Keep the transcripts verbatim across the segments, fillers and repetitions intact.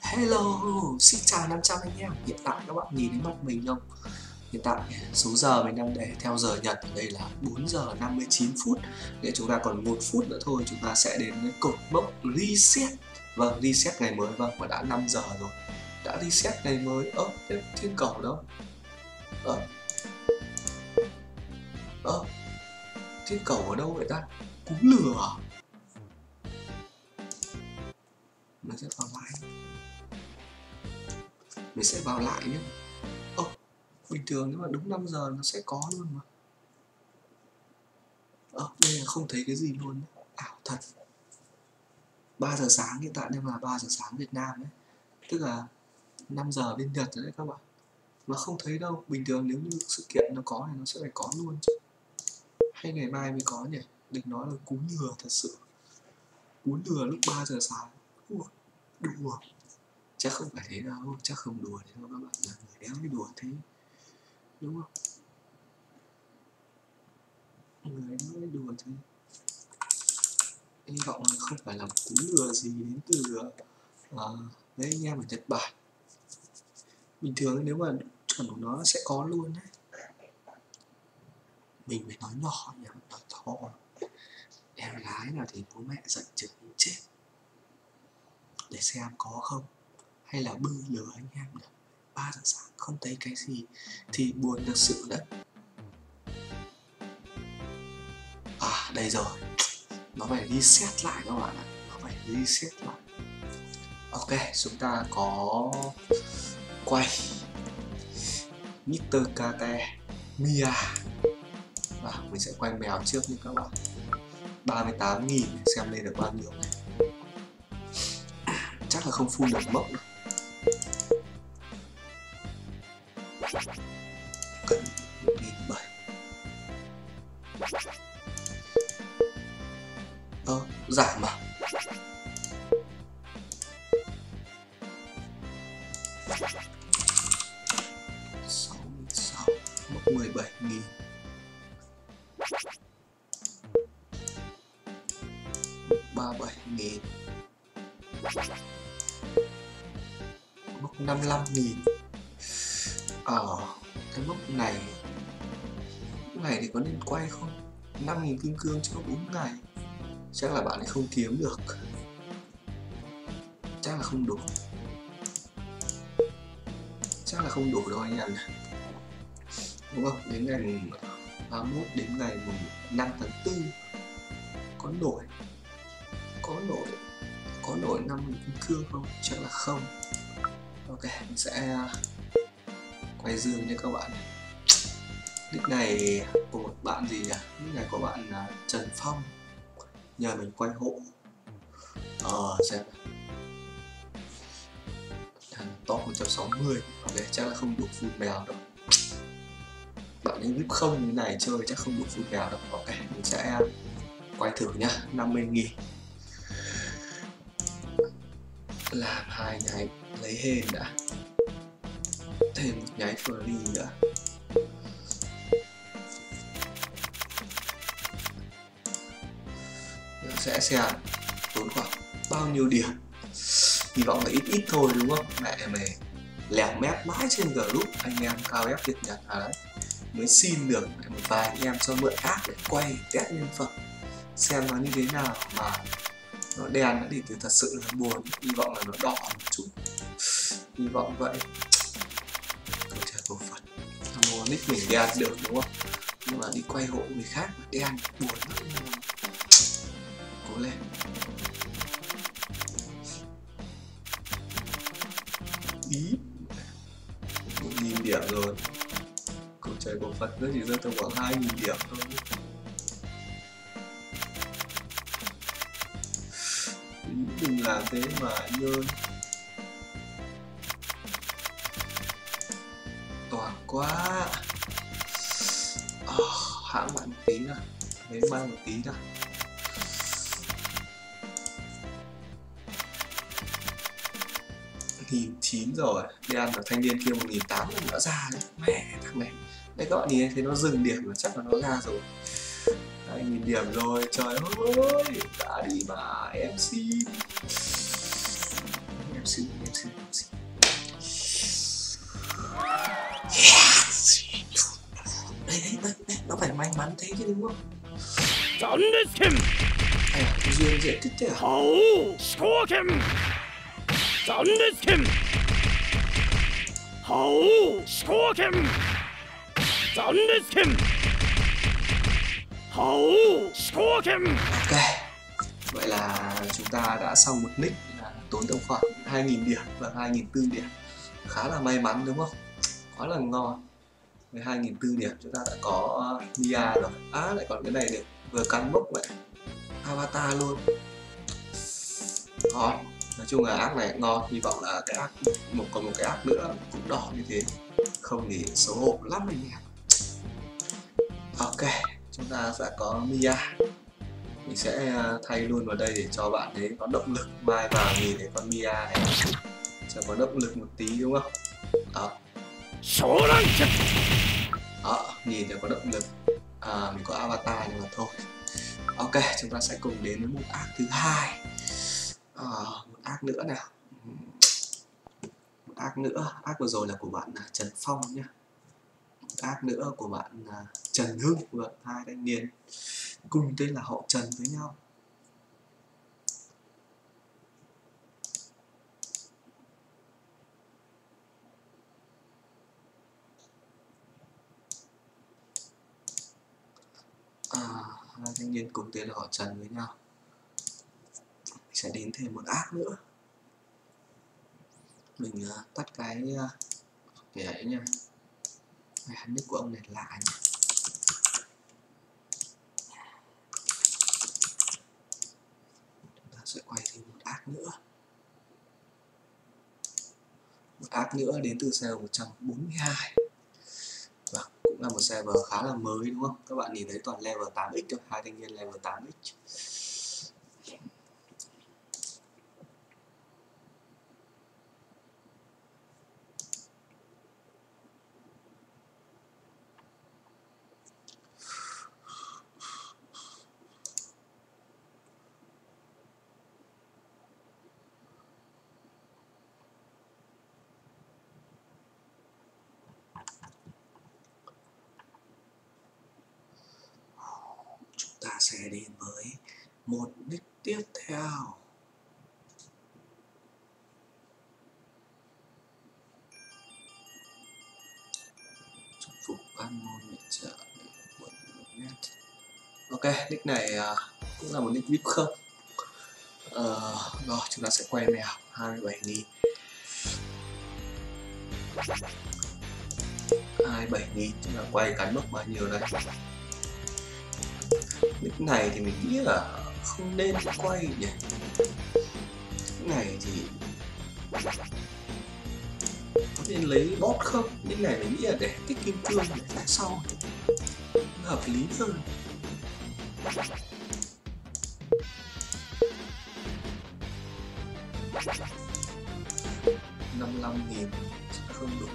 Hello, xin chào năm trăm anh em. Hiện tại các bạn nhìn thấy mặt mình không? Hiện tại số giờ mình đang để theo giờ Nhật ở đây là bốn giờ năm mươi chín phút. Để chúng ta còn một phút nữa thôi chúng ta sẽ đến với cột mốc reset. Vâng, reset ngày mới, vâng, và đã năm giờ rồi. Đã reset ngày mới. Ơ, thế thiên cầu đâu? Ơ Ơ Thiên cầu ở đâu vậy ta? Cú lừa à? Mình sẽ vào lại. Mình sẽ vào lại nhé. Ơ, bình thường nếu mà đúng năm giờ nó sẽ có luôn mà. Ờ, đây là không thấy cái gì luôn. Ảo thật. Ba giờ sáng, hiện tại đang là ba giờ sáng Việt Nam đấy. Tức là năm giờ bên Nhật rồi đấy các bạn. Mà không thấy đâu. Bình thường nếu như sự kiện nó có thì nó sẽ phải có luôn chứ. Hay ngày mai mới có nhỉ? Đừng nói là cú lừa thật sự. Cú lừa lúc ba giờ sáng. Ủa, đùa. Chắc không phải thế đâu. Chắc không đùa thế đâu các bạn. Là người đéo mới đùa thế. Đúng không? Người đéo mới đùa thế. Hy vọng là không phải là cú lừa gì đến từ uh, đấy anh em ở Nhật Bản. Bình thường nếu mà chuẩn của nó sẽ có luôn đấy. Mình phải nói nhỏ nhỉ, nói to. Em gái nào thì bố mẹ giận chừng chết. Để xem có không. Hay là bư lừa anh em nhỉ. Ba giờ sáng không thấy cái gì thì buồn thật sự đấy. À đây rồi. Nó phải reset lại các bạn ạ. Nó phải reset lại. Ok, chúng ta có quay mít tơ Kate Mia. Và mình sẽ quay mèo trước nha các bạn. Ba mươi tám nghìn xem lên được bao nhiêu này. Chắc là không full được mốc đâu. Cần một nghìn bảy. Ơ, giảm à? sáu mươi sáu, mốc mười bảy nghìn. ba mươi bảy nghìn. Mốc năm mươi lăm nghìn. Ờ, cái mốc này mốc này thì có nên quay không? năm nghìn kim cương cho bốn ngày. Chắc là bạn ấy không kiếm được. Chắc là không đủ. Chắc là không đủ đâu anh em nhỉ. Đúng không? Đến ngày ba mươi mốt đến ngày năm tháng tư có nổi có nổi có nổi năm nghìn kim cương không? Chắc là không. Ok, mình sẽ quay dương nha các bạn. Nick này của một bạn gì nhỉ? Nick này có bạn Trần Phong nhờ mình quay hộ. Ờ xem top một trăm sáu mươi. Ok, chắc là không đủ full mèo đâu. Bạn ấy vip không như này chơi chắc không đủ full mèo đâu. Ok, mình sẽ quay thử nhá. Năm mươi nghìn. Làm hai nháy lấy hên đã. Thêm một nháy free nữa. Sẽ xem tốn khoảng bao nhiêu điểm. Hy vọng là ít ít thôi đúng không? Mẹ mày lẻo mép mãi trên group anh em cao ép Việt Nhật à đấy. Mới xin được một vài anh em cho mượn app để quay test nhân phẩm. Xem nó như thế nào mà nó đen thì từ thật sự là buồn. Hy vọng là nó đỏ một chút. Hy vọng vậy. Câu trời cầu Phật. Mua nick mình đen được đúng không? Nhưng mà đi quay hộ người khác mà đen buồn lắm. Cố lên. Ý một nghìn điểm rồi. Câu trời cầu Phật nó chỉ rơi tầm khoảng hai nghìn điểm thôi. Ý đừng làm thế mà anh ơi. Toàn quá. Oh, hãng lại một tí nào. Lấy mang một tí nào. một nghìn chín rồi. Đen ở thanh niên kia một nghìn tám trăm đã ra đấy. Mẹ thằng này. Đấy các bạn nhìn thấy nó dừng điểm mà chắc là nó ra rồi. hai nghìn điểm rồi. Trời ơi. Đã đi mà em xin. Em xin em xin em xin. Đây đây đây, đây nó phải may mắn thế chứ đúng không? Ây à, duyên dễ thích thế à? Ok, vậy là chúng ta đã xong một nick là tốn tầm khoảng hai nghìn điểm và hai nghìn bốn trăm điểm. Khá là may mắn đúng không? Quá là ngon. Với hai nghìn bốn trăm điểm chúng ta đã có Mia rồi. À lại còn cái này được, vừa cắn mốc lại avatar luôn. Ngon. Nói chung là app này ngon, hy vọng là cái app một còn một cái app nữa cũng đỏ như thế. Không thì xấu hổ lắm anh em. Ok, chúng ta sẽ có Mia. Mình sẽ thay luôn vào đây để cho bạn ấy có động lực. Mai vào nhìn thấy con Mia này cho có động lực một tí đúng không? Đó. Đó, nhìn cho có động lực. À, mình có avatar nhưng mà thôi. Ok, chúng ta sẽ cùng đến với một ác thứ hai. À, một ác nữa nào. Một ác nữa, ác vừa rồi là của bạn Trần Phong nhé. Một ác nữa của bạn Trần Hưng, vâng, hai thanh niên cùng tên là họ Trần với nhau. À, hai thanh niên cùng tên là họ Trần với nhau. Mình sẽ đến thêm một ác nữa. Mình uh, tắt cái uh, cái ấy nha. Cái nick của ông này lạ nhỉ. Chúng ta sẽ quay thêm một ác nữa. Một ác nữa đến từ server một trăm bốn mươi hai. Vâng, cũng là một server khá là mới đúng không? Các bạn nhìn thấy toàn level tám x thôi, hai thanh niên level tám x. Ta sẽ đến với một nick tiếp theo. Chúc phục ban môn viện trợ. Ok, nick này uh, cũng là một nick vê i pê không. Uh, rồi chúng ta sẽ quay mèo hai mươi bảy nghìn. hai mươi bảy nghìn chúng ta quay cắn mốc bao nhiêu đây? Nick này thì mình nghĩ là không nên quay nhỉ. Nick này thì có nên lấy bot không? Nick này mình nghĩ là để tích kim cương để tại sau hợp lý hơn. năm mươi lăm nghìn không đủ.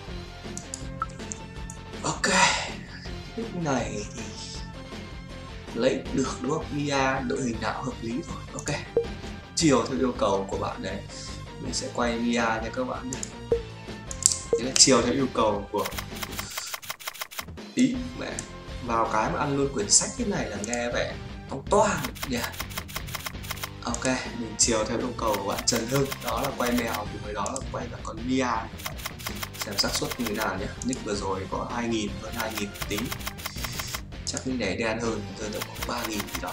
Ok, nick này thì lấy được đúng không? Mia đội hình nào hợp lý thôi. Ok, chiều theo yêu cầu của bạn đấy, mình sẽ quay Mia cho các bạn nhé. Thế là chiều theo yêu cầu của ý mẹ vào cái mà ăn luôn quyển sách thế này là nghe vẻ ông toan nhỉ. Ok, mình chiều theo yêu cầu của bạn Trần Hưng, đó là quay mèo, cùng với đó là quay cả con Mia. Xem xác suất như thế nào nhé. Nick vừa rồi có hai nghìn, hơn hai nghìn tí. Chắc nick này đen hơn, rơi tầm khoảng ba nghìn gì đó.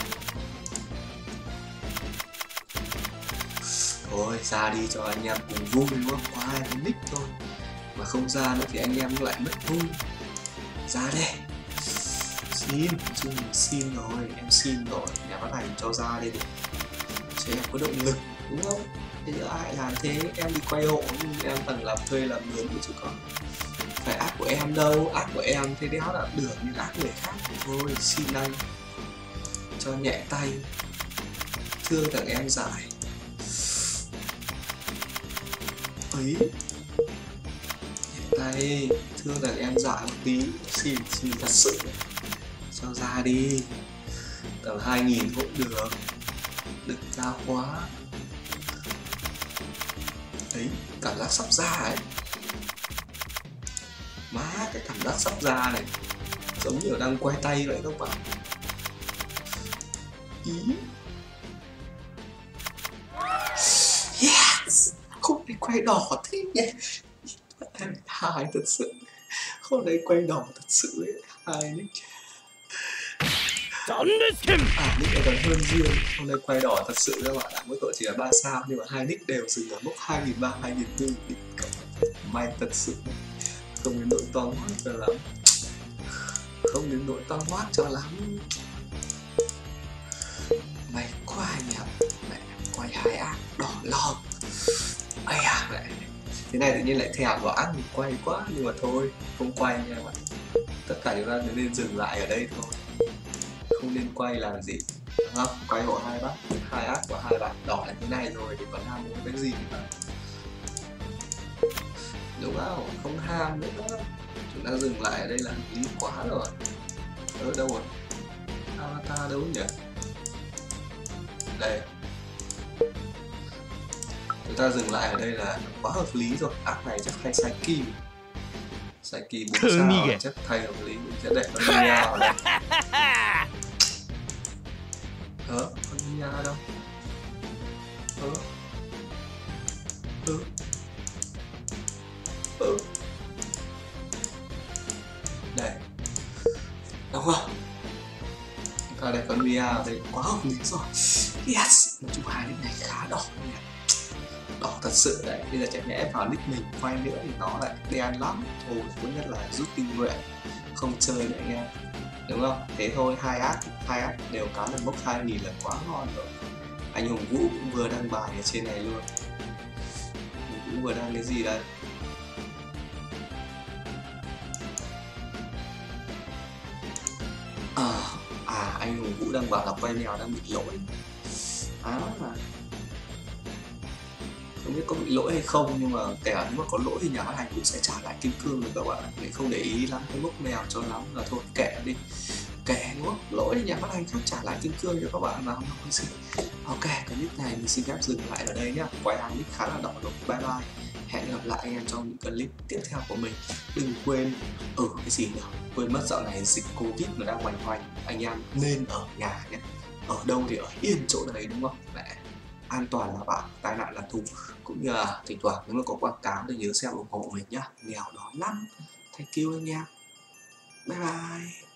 Thôi ra đi cho anh em cùng vui đúng không? Có hai cái nick thôi mà không ra nữa thì anh em lại mất vui. Ra đây. Xin, chung xin rồi, em xin rồi, nhà phát hành cho ra đây để cho em có động lực đúng không? Thế ai làm thế, em đi quay hộ nhưng em cần làm thuê làm mướn chứ còn phải ác của em đâu. Ác của em thế đéo là được nhưng ác người khác thôi. Xin anh cho nhẹ tay, thương thằng em giải ấy, nhẹ tay thương thằng em giải một tí. Xin xin thật sự cho ra đi, tầm hai nghìn cũng được, đừng cao quá. Thấy cảm giác sắp ra ấy. Má, cái cảm giác sắp ra này giống như đang quay tay vậy các bạn. Ý. Yes, không này quay đỏ thế nhỉ. Hài thật sự. Hôm nay quay đỏ thật sự ấy. Hài nick. À, nick này còn hơn riêng. Hôm nay quay đỏ thật sự các bạn ạ. Mỗi tội chỉ là ba sao nhưng mà hai nick đều dừng ở mốc hai nghìn ba trăm, hai nghìn bốn trăm. May thật sự. Không đến nỗi toang hoát cho lắm. Không đến nỗi toang hoát cho lắm. Mày quay nhỉ. Mẹ quay hai ác đỏ lòm. Ây à mẹ. Thế này tự nhiên lại thèm vào ác mình quay quá. Nhưng mà thôi, không quay nha các bạn. Tất cả chúng ta nên dừng lại ở đây thôi. Không nên quay làm gì. Đúng không? Quay hộ hai bác, hai ác của hai bạn đỏ là thế này rồi thì còn ham muốn cái gì nữa. Đúng không? Không ham nữa. Chúng ta dừng lại ở đây là lý quá rồi. Ở đâu rồi? Avatar đâu nhỉ? Đây. Chúng ta dừng lại ở đây là quá hợp lý rồi. Ác này chắc thay Saiki. Saiki bốn sao chắc thay hợp lý. Mình sẽ để con Mia ở đây. Ờ, con Mia đâu? Ờ. Ừ. Ừ. Đây. Đúng không? Chúng ta để con Mia ở đây quá hợp lý rồi. Yes! Nói chung hai nick này khá đỏ nhỉ. Đỏ thật sự đấy. Bây giờ chẳng nhẽ vào nick mình quay nữa thì nó lại đen lắm. Thôi, tốt nhất là rút kinh nguyện. Không chơi nữa anh em. Đúng không? Thế thôi, hai ác, hai ác đều cán được mốc hai nghìn là quá ngon rồi. Anh Hùng Vũ cũng vừa đăng bài ở trên này luôn. Hùng Vũ vừa đăng cái gì đây? À, à anh Hùng Vũ đang bảo là quay mèo đang bị lỗi. À, không biết có bị lỗi hay không nhưng mà kể nếu mà có lỗi thì nhà phát hành cũng sẽ trả lại kim cương được các bạn. Để không để ý lắm cái mốc mèo cho lắm là thôi kệ đi. Kể đúng không? Lỗi thì nhà phát hành khác trả lại kim cương cho các bạn mà không có gì. Ok, cái clip này mình xin phép dừng lại ở đây nhá. Quay hai clip khá là đỏ rồi. Bye bye. Hẹn gặp lại anh em trong những clip tiếp theo của mình. Đừng quên ở ừ, cái gì nhỉ? Quên mất dạo này dịch Covid nó đang hoành hoành. Anh em nên ở nhà nhé. Ở đâu thì ở yên chỗ đấy đúng không? Mẹ an toàn là bạn, tai nạn là thù. Cũng như là thỉnh thoảng nếu mà có quảng cáo thì nhớ xem ủng hộ mình nhá. Nghèo đói lắm. Thank you anh em. Bye bye.